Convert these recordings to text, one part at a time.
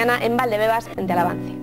en Valdebebas frente al Avance.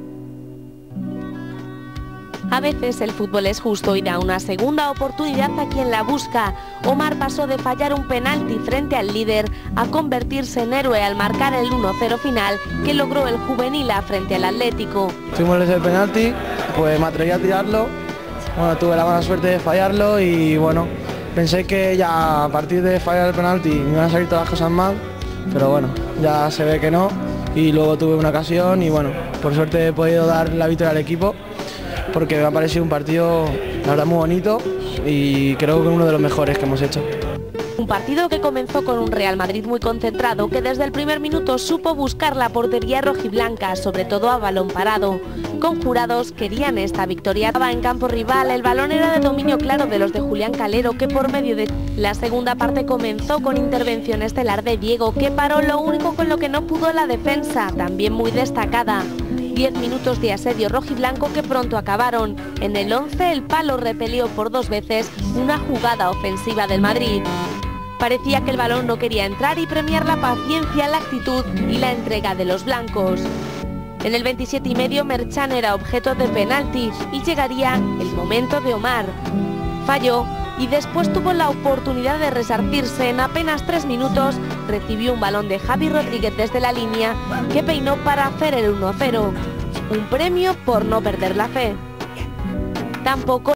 A veces el fútbol es justo y da una segunda oportunidad a quien la busca. Omar pasó de fallar un penalti frente al líder a convertirse en héroe al marcar el 1-0 final que logró el Juvenil frente al Atlético. Fuimos ese penalti, pues me atreví a tirarlo, bueno, tuve la mala suerte de fallarlo y bueno, pensé que ya a partir de fallar el penalti me iban a salir todas las cosas mal, pero bueno, ya se ve que no, y luego tuve una ocasión y bueno, por suerte he podido dar la victoria al equipo, porque me ha parecido un partido, la verdad, muy bonito y creo que uno de los mejores que hemos hecho. Un partido que comenzó con un Real Madrid muy concentrado, que desde el primer minuto supo buscar la portería rojiblanca, sobre todo a balón parado. Conjurados querían esta victoria. En campo rival, el balón era de dominio claro de los de Julián Calero, que por medio de la segunda parte comenzó con intervención estelar de Diego, que paró lo único con lo que no pudo la defensa, también muy destacada. 10 minutos de asedio rojiblanco que pronto acabaron. En el 11 el palo repelió por 2 veces una jugada ofensiva del Madrid. Parecía que el balón no quería entrar y premiar la paciencia, la actitud y la entrega de los blancos. En el 27,5 Merchan era objeto de penalti y llegaría el momento de Omar. Falló y después tuvo la oportunidad de resarcirse. En apenas 3 minutos recibió un balón de Javi Rodríguez desde la línea que peinó para hacer el 1-0. Un premio por no perder la fe. Tampoco